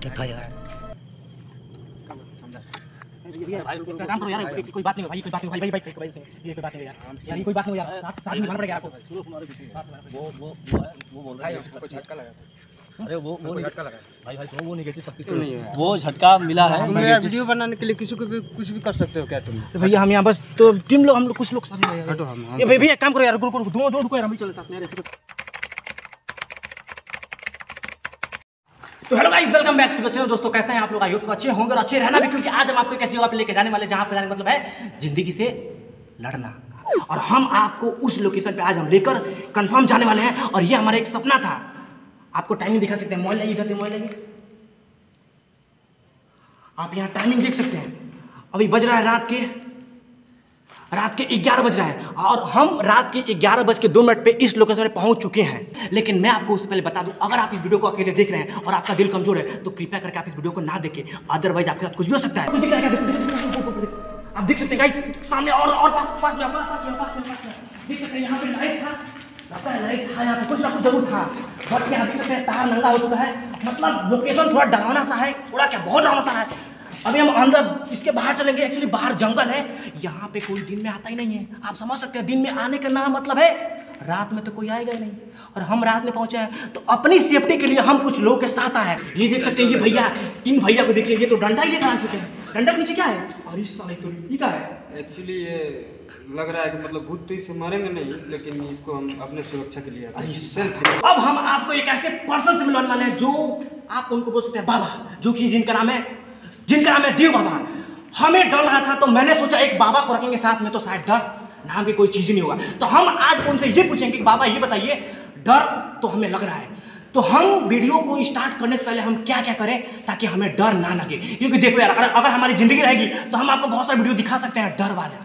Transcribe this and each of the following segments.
था यार। भाई काम करो यार, कोई बात नहीं भाई, कोई बात नहीं भाई, ये कोई बात नहीं यार, ये कोई बात नहीं यार, साथ में जाना पड़ेगा आपको। वो बोल रहा है कोई झटका लगा। अरे वो झटका लगा भाई, वो नेगेटिव शक्ति तो नहीं है, वो झटका मिला है। तुम यार वीडियो बनाने के लिए किसी को भी कुछ भी कर सकते हो क्या तुम? तो भैया हम यहाँ बस तो टीम लोग, हम लोग कुछ लोग हटो हम ये भैया काम करो यार, रुको यार, हम भी चले साथ में। तो hello guys, welcome back to the channel. दोस्तों कैसे हैं आप लोग? आई होप अच्छे होंगे और अच्छे रहना भी, क्योंकि आज हम आपको एक ऐसी जगह पे लेके जाने वाले जहाँ पे जाने मतलब है जिंदगी से लड़ना। और हम आपको उस लोकेशन पे आज हम लेकर कंफर्म जाने वाले हैं, और ये हमारा एक सपना था। आपको टाइमिंग दिखा सकते हैं, मोबाइल लाइए, इधर मोबाइल लाइए, आप यहाँ टाइमिंग देख सकते हैं। अभी बज रहा है रात के 11 बज रहा है, और हम रात के 11:02 पे इस लोकेशन में पहुंच चुके हैं। लेकिन मैं आपको उससे पहले बता दूं, अगर आप इस वीडियो को अकेले देख रहे हैं और आपका दिल कमजोर है तो कृपया करके आप इस वीडियो को ना देखें, अदरवाइज आपके साथ कुछ भी हो सकता है। आप देख सकते हैं गाइस, सामने और पास में देख सकते हैं, यहाँ पे लाइट था, लगता है लाइट था यहाँ पे, कुछ ना कुछ जरूर था, बट यहाँ देख सकते हैं तार नंगा हो चुका है। मतलब लोकेशन थोड़ा डरावना सा है, थोड़ा क्या बहुत डरावना सा है। अभी हम अंदर इसके बाहर चलेंगे। एक्चुअली बाहर जंगल है, यहाँ पे कोई दिन में आता ही नहीं है। आप समझ सकते हैं, दिन में आने का ना मतलब है रात में तो कोई आएगा ही नहीं। और हम रात में पहुंचे हैं तो अपनी सेफ्टी के लिए हम कुछ लोगों के साथ आए हैं। ये देख सकते हैं, ये भैया, इन भैया को देखिए, ये तो डंडा ही लेकर आ चुके हैं। डंडा के नीचे क्या है? और इस साले तो ये क्या है? एक्चुअली ये लग रहा है कि मतलब भूत तो इसे मारेंगे नहीं, लेकिन इसको हम अपने सुरक्षा के लिए अब हम आपको एक ऐसे पर्सन से मिलवाने वाले हैं जो आप उनको बोल सकते हैं बाबा, जो कि जिनका नाम है देव बाबा। हमें डर रहा था तो मैंने सोचा एक बाबा को रखेंगे साथ में तो शायद डर नाम की कोई चीज़ नहीं होगा। तो हम आज उनसे ये पूछेंगे कि बाबा ये बताइए, डर तो हमें लग रहा है, तो हम वीडियो को स्टार्ट करने से पहले हम क्या क्या करें ताकि हमें डर ना लगे? क्योंकि देखो यार, अगर हमारी ज़िंदगी रहेगी तो हम आपको बहुत सारे वीडियो दिखा सकते हैं डर वाले।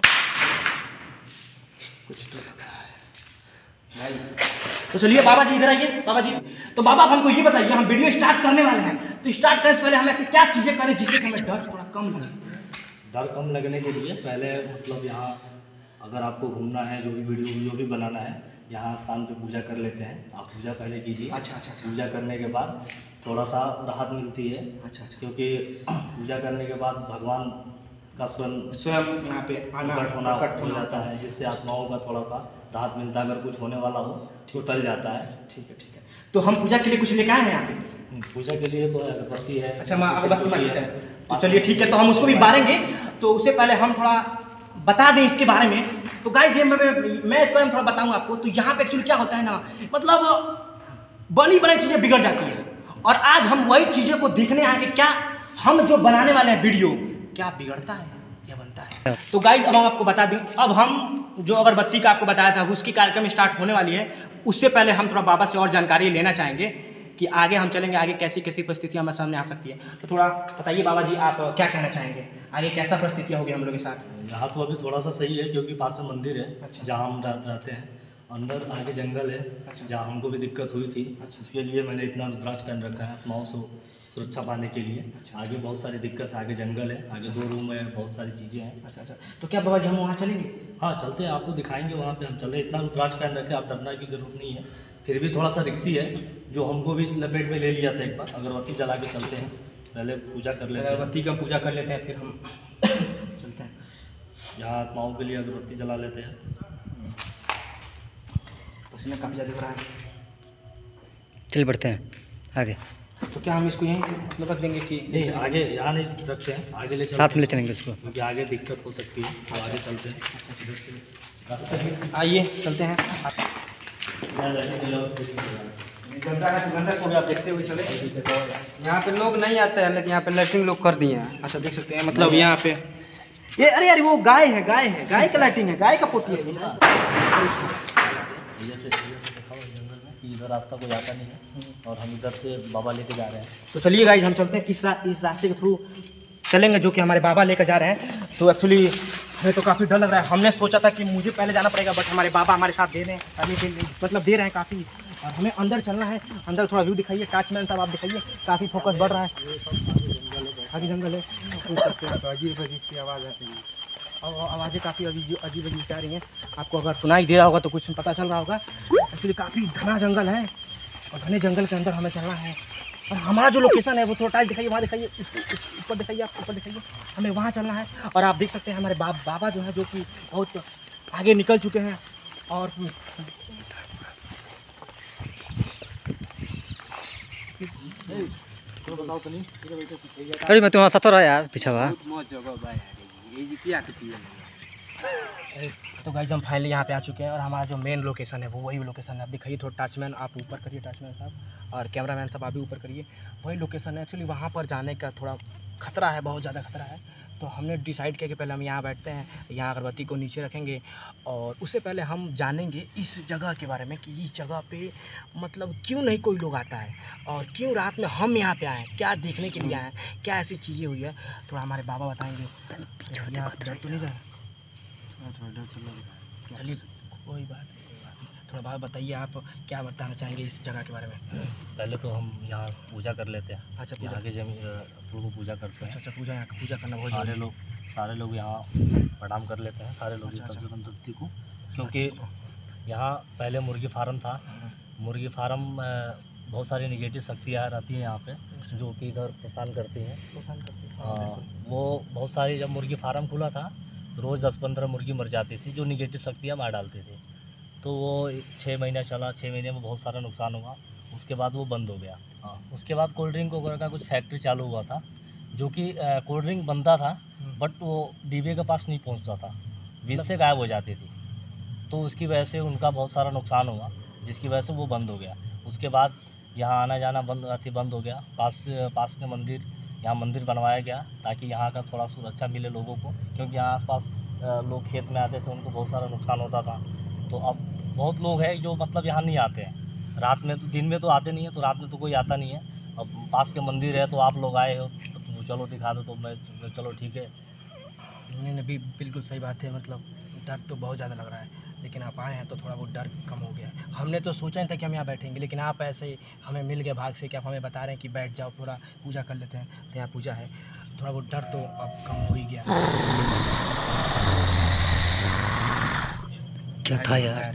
कुछ तो लग रहा है, तो चलिए बाबा जी इधर आइए। बाबा जी, तो बाबा आप हमको ये बताइए, हम वीडियो स्टार्ट करने वाले हैं, तो स्टार्ट करने से पहले हम ऐसे क्या चीज़ें करें जिससे हमें डर थोड़ा कम लगे? डर कम लगने के लिए पहले मतलब यहाँ अगर आपको घूमना है, जो भी वीडियो भी बनाना है, यहाँ स्थान पे पूजा कर लेते हैं। आप पूजा पहले कीजिए। अच्छा। पूजा करने के बाद थोड़ा सा राहत मिलती है। अच्छा। क्योंकि पूजा करने के बाद भगवान का स्वयं यहाँ पे प्रकट हो जाता है, जिससे आत्माओं का थोड़ा सा राहत मिलता है। अगर कुछ होने वाला हो तो टल जाता है। ठीक है। तो हम पूजा के लिए कुछ लेके आए हैं यहाँ पे? पूजा के लिए तो अगरबत्ती है। अच्छा, अगरबत्ती है। तो चलिए ठीक है, तो हम उसको भी बारेंगे। तो उससे पहले हम थोड़ा बता दें इसके बारे में। तो गाइस ये मैं इसके बारे में थोड़ा बताऊँ आपको। तो यहाँ पे एक्चुअली क्या होता है ना, मतलब बनी बनाई चीज़ें बिगड़ जाती है, और आज हम वही चीज़ें को देखने आएंगे, क्या हम जो बनाने वाले हैं वीडियो क्या बिगड़ता है या बनता है। तो गाइस अब हम आपको बता दें, अब हम जो अगरबत्ती का आपको बताया था उसकी कार्यक्रम स्टार्ट होने वाली है। उससे पहले हम थोड़ा बाबा से और जानकारी लेना चाहेंगे कि आगे हम चलेंगे, आगे कैसी कैसी परिस्थितियाँ हमारे सामने आ सकती है। तो थोड़ा बताइए बाबा जी, आप क्या कहना चाहेंगे, आगे कैसा परिस्थितियाँ होगी हम लोग के साथ? यहाँ तो अभी थोड़ा सा सही है, क्योंकि पास में मंदिर है। अच्छा। जहाँ हम रहते हैं, अंदर आगे जंगल है। अच्छा। जहाँ हमको भी दिक्कत हुई थी। अच्छा। इसके लिए मैंने इतना रुद्राक्ष पहन रखा है आत्माओं से सुरक्षा पाने के लिए। अच्छा। आगे बहुत सारी दिक्कत है, आगे जंगल है, आगे 2 रूम है, बहुत सारी चीज़ें हैं। अच्छा। तो क्या बाबा जी हम वहाँ चलेंगे? हाँ चलते हैं, आपको दिखाएंगे वहाँ पे हम चले। इतना रुद्राक्ष पहन रखे, आप डरना की जरूरत नहीं है। फिर भी थोड़ा सा रिक्सी है, जो हमको भी लपेट में ले लिया था एक बार। अगरबत्ती जला के चलते हैं, पहले पूजा कर लेते हैं। अगरबत्ती का पूजा कर लेते हैं, फिर हम चलते हैं। यहाँ आत्माओं के लिए अगरबत्ती जला लेते हैं। पसीना काफ़ी ज़्यादा हो रहा है, चल बढ़ते हैं आगे। तो क्या हम इसको यहीं मतलब रख देंगे कि नहीं, आगे यहाँ नहीं रखते हैं, आगे ले साथ में ले चलेंगे इसको, क्योंकि आगे दिक्कत हो सकती है। तो आगे चलते हैं, आइए चलते हैं। गंदा को भी आप देखते हुए चले। यहाँ पे लोग नहीं आते हैं, लेकिन यहाँ पे लाइटिंग लोग कर दिए हैं। अच्छा देख सकते हैं, मतलब यहाँ पे ये अरे यार वो गाय है, गाय का लाइटिंग है, गाय का पोती है। इधर रास्ता कोई आता नहीं है, और हम इधर से बाबा लेके जा रहे हैं। तो चलिए गाइस हम चलते हैं, इस रास्ते के थ्रू चलेंगे जो कि हमारे बाबा लेकर जा रहे हैं। तो एक्चुअली हमें तो काफ़ी डर लग रहा है। हमने सोचा था कि मुझे पहले जाना पड़ेगा, बट हमारे बाबा हमारे साथ दे रहे हैं, मतलब दे रहे हैं काफ़ी। और हमें अंदर चलना है। अंदर थोड़ा व्यू दिखाइए, टॉर्चमैन साहब आप दिखाइए, काफ़ी फोकस बढ़ रहा है। आगे जंगल है, अजीब की आवाज़ आती है, और आवाज़ें काफ़ी अजीब आ रही हैं। आपको अगर सुनाई दे रहा होगा तो कुछ पता चल रहा होगा। एक्चुअली काफ़ी घना जंगल है, और घने जंगल के अंदर हमें चलना है। और हमारा जो लोकेशन है वो थोड़ा टाइट दिखाइए, वहाँ दिखाइए, ऊपर दिखाइए, आप ऊपर दिखाइए, हमें वहाँ चलना है। और आप देख सकते हैं हमारे बाबा जो है जो कि बहुत आगे निकल चुके हैं। और बताओ तो नहीं, अरे मैं तुम्हारा सतर है यार पीछा बा। तो गाइस हम फाइनली यहाँ पे आ चुके हैं और हमारा जो मेन लोकेशन है वो वही लोकेशन है। आप दिखाइए थोड़ा, टचमैन आप ऊपर करिए, टचमैन साहब, और कैमरामैन साहब आप भी ऊपर करिए। वही लोकेशन है। एक्चुअली वहाँ पर जाने का थोड़ा खतरा है, बहुत ज़्यादा खतरा है। तो हमने डिसाइड किया कि पहले हम यहाँ बैठते हैं, यहाँ अगरबत्ती को नीचे रखेंगे और उससे पहले हम जानेंगे इस जगह के बारे में कि इस जगह पे मतलब क्यों नहीं कोई लोग आता है और क्यों रात में हम यहाँ पे आए, क्या देखने के लिए आए, क्या ऐसी चीज़ें हुई है, थोड़ा हमारे बाबा बताएंगे। यहाँ डर तो नहीं रहा? चलिए कोई बात नहीं, थोड़ा बात बताइए, आप क्या बताना चाहेंगे इस जगह के बारे में? पहले तो हम यहाँ पूजा कर लेते हैं। अच्छा, पूजा। यहाँ के स्थल को पूजा करते हैं। अच्छा, पूजा, यहाँ पूजा करना बहुत सारे लोग यहाँ प्रणाम कर लेते हैं, सारे लोग कम से कम धरती को, क्योंकि यहाँ पहले मुर्गी फार्म था। मुर्गी फार्म बहुत सारी निगेटिव शक्तियाँ रहती हैं यहाँ पे, जो कि इधर परेशान करती हैं। वो बहुत सारी, जब मुर्गी फार्म खुला था रोज़ 10-15 मुर्गी मर जाती थी, जो निगेटिव शक्तियाँ मार डालती थी। तो वो 6 महीना चला, 6 महीने में बहुत सारा नुकसान हुआ। उसके बाद वो बंद हो गया। उसके बाद कोल्ड ड्रिंक वगैरह का कुछ फैक्ट्री चालू हुआ था, जो कि कोल्ड ड्रिंक बनता था बट वो डीबे के पास नहीं पहुंचता था, बिल से गायब हो जाती थी। तो उसकी वजह से उनका बहुत सारा नुकसान हुआ, जिसकी वजह से वो बंद हो गया। उसके बाद यहाँ आना जाना बंद हो गया। पास के मंदिर, यहाँ मंदिर बनवाया गया ताकि यहाँ का थोड़ा सुरक्षा मिले लोगों को, क्योंकि यहाँ आसपास लोग खेत में आते थे, उनको बहुत सारा नुकसान होता था। तो अब बहुत लोग हैं जो मतलब यहाँ नहीं आते हैं रात में, तो दिन में तो आते नहीं है, तो रात में तो कोई आता नहीं है। अब पास के मंदिर है तो आप लोग आए हो तो चलो दिखा दो, तो मैं चलो ठीक है। नहीं, बिल्कुल सही बात है। मतलब डर तो बहुत ज़्यादा लग रहा है, लेकिन आप आए हैं तो थोड़ा बहुत डर कम हो गया है। हमने तो सोचा नहीं था कि हम यहाँ बैठेंगे, लेकिन आप ऐसे ही हमें मिल गए भाग से कि आप हमें बता रहे हैं कि बैठ जाओ, थोड़ा पूजा कर लेते हैं। तो यहाँ पूजा है, थोड़ा बहुत डर तो अब कम हो ही गया। क्या था यार?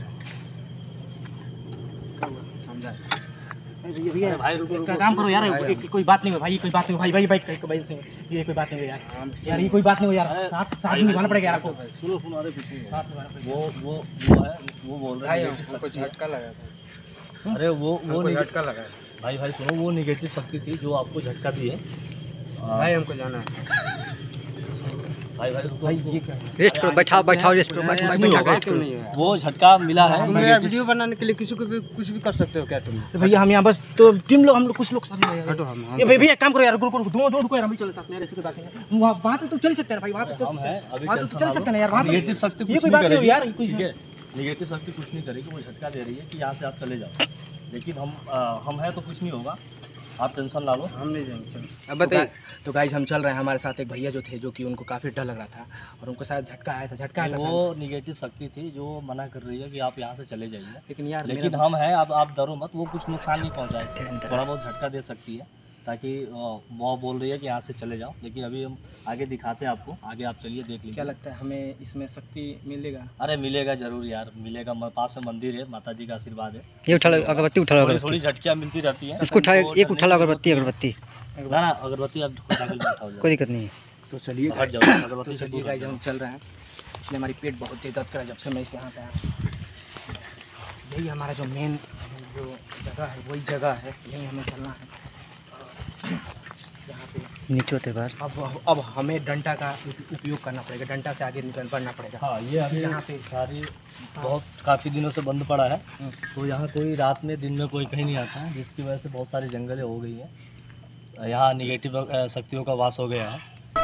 भैया भाई काम करो यार, कोई बात नहीं हो भाई, कोई बात नहीं हो भाई, ये कोई बात नहीं हो यार, ये कोई बात नहीं हो यार, साथ में निभाना पड़ेगा यार आपको। सुनो, अरे पीछे वो है, वो बोल रहा है हमको झटका लगा था। अरे वो झटका लगा है भाई सुनो, वो निगेटिव शक्ति थी जो आपको झटका दी है। भाई, हमको जाना है भाई ये क्या है? रेस्ट करो, बैठाओ रेस्ट करो, बैठाओ। वो झटका मिला है। तुम यार वीडियो बनाने के लिए किसी को भी कुछ भी कर सकते हो क्या तुम? तो भैया हम यहाँ बस तो टीम लोग, हम लोग कुछ लोग साथ में हटो, हम ये भैया काम करो यार, रुको यार, हम भी चल सकते हैं ऐसे बात नहीं। वहाँ तो चल सकते हैं भाई, वहाँ तो हम हैं अभी, वहाँ तो चल सकते हैं यार, वहाँ निगेटिव शक्ति ये कोई बात नहीं हो यार, कोई निगेटिव शक्ति कुछ नहीं करेगी। वो झटका दे रही है कि यहाँ से आप चले जाओ, लेकिन हम हैं तो कुछ नहीं होगा, आप टेंशन ना लो, हम नहीं जाएंगे। चलो अब बताइए। तो गाइज हम चल रहे हैं, हमारे साथ एक भैया जो थे, जो कि उनको काफ़ी डर लग रहा था और उनको शायद झटका आया था। वो निगेटिव शक्ति थी जो मना कर रही है कि आप यहाँ से चले जाइए। लेकिन यार लेकिन हम हैं, आप डरो मत, वो कुछ नुकसान नहीं पहुँचाएगी, थोड़ा बहुत झटका दे सकती है, ताकि वो बोल रही है कि यहाँ से चले जाओ। लेकिन अभी हम आगे दिखाते हैं आपको, आगे आप चलिए देख लीजिए। क्या लगता है हमें इसमें शक्ति मिलेगा? अरे मिलेगा जरूर यार, मिलेगा। पास में मंदिर है, माता जी का आशीर्वाद है। ये उठा लो अगरबत्ती, उठा लो थोड़ी झटकियाँ मिलती रहती हैं। उसको उठा, एक उठा लो अगरबत्ती, ना अगरबत्ती आप उठाओ, कोई दिक्कत नहीं है। तो चलिए हट जाओ, तो अगरबत्ती चलिए गाइज हम चल रहे हैं, इसलिए हमारी पेट बहुत तेज दर्द कर रहा है जब से मैं इसे यहाँ पे आया। यही हमारा जो मेन जो जगह है, वही जगह है, यही हमें चलना है। यहाँ पे नीचे होते बार अब हमें डंडा का उपयोग करना पड़ेगा, डंडा से आगे बढ़ना पड़ेगा। हाँ, ये अभी यहाँ पे सारी बहुत काफ़ी दिनों से बंद पड़ा है, तो यहाँ कोई रात में दिन में कोई कहीं नहीं आता है, जिसकी वजह से बहुत सारी जंगलें हो गई है। यहाँ निगेटिव शक्तियों का वास हो गया है।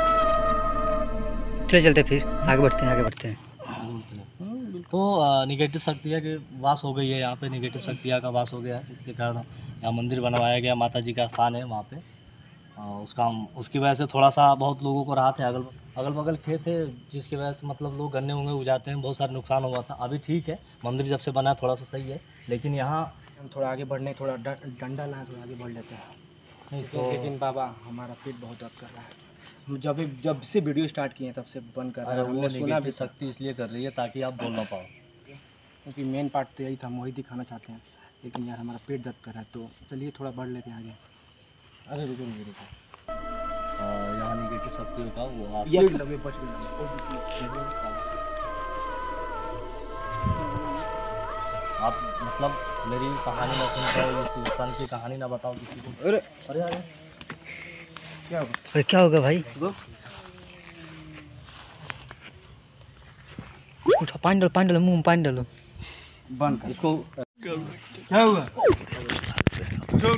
चलते फिर आगे बढ़ते हैं। तो निगेटिव शक्तियाँ के वास हो गई है यहाँ पे, निगेटिव शक्तियाँ का वास हो गया है, जिसके कारण यहाँ मंदिर बनवाया गया, माता जी का स्थान है वहाँ पे। उसकी वजह से थोड़ा सा बहुत लोगों को राहत है। अगल बगल खेत है, जिसकी वजह से मतलब लोग गन्ने उन्ने उगाते हैं, बहुत सारा नुकसान हुआ था। अभी ठीक है, मंदिर जब से बना है थोड़ा सा सही है, लेकिन यहाँ हम थोड़ा आगे बढ़ने, थोड़ा डंडा ना थोड़ा आगे बढ़ लेते हैं। नहीं तो लेकिन बाबा हमारा पेट बहुत दर्द कर रहा है, हम जब से वीडियो स्टार्ट किए तब से बंद कर रहा है। वो हमने सुना भी निगेटिव शक्ति इसलिए कर रही है ताकि आप बोल ना पाओ, क्योंकि मेन पार्ट तो यही था, हम वही दिखाना चाहते हैं। लेकिन यार हमारा पेट दर्द कर रहा है, तो चलिए थोड़ा बढ़ लेते हैं आगे। अरे रुको रुको रुको, यहाँ निगेटिव शक्ति का वो आप ये लगे बच गए। आप मतलब मेरी कहानी ना सुनकर इस इंसान की कहानी ना बताओ किसी को। अरे अरे अरे अरे क्या होगा भाई? उठा, पानी डालो, मुंह में पानी डालो। बंद कर इसको क्या हुआ?